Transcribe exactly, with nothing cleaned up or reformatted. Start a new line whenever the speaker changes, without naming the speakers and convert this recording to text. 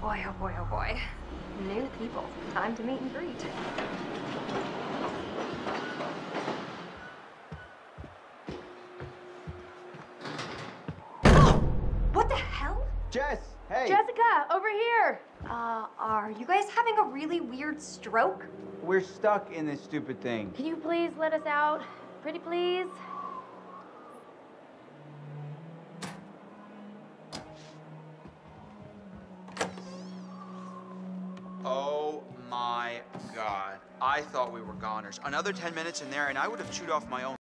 Boy, oh boy, oh boy. New people. Time to meet and greet. What the hell?
Jess, hey!
Jessica, over here! Uh, are you guys having a really weird stroke?
We're stuck in this stupid thing.
Can you please let us out? Pretty please?
Oh my God. I thought we were goners. Another ten minutes in there and I would have chewed off my own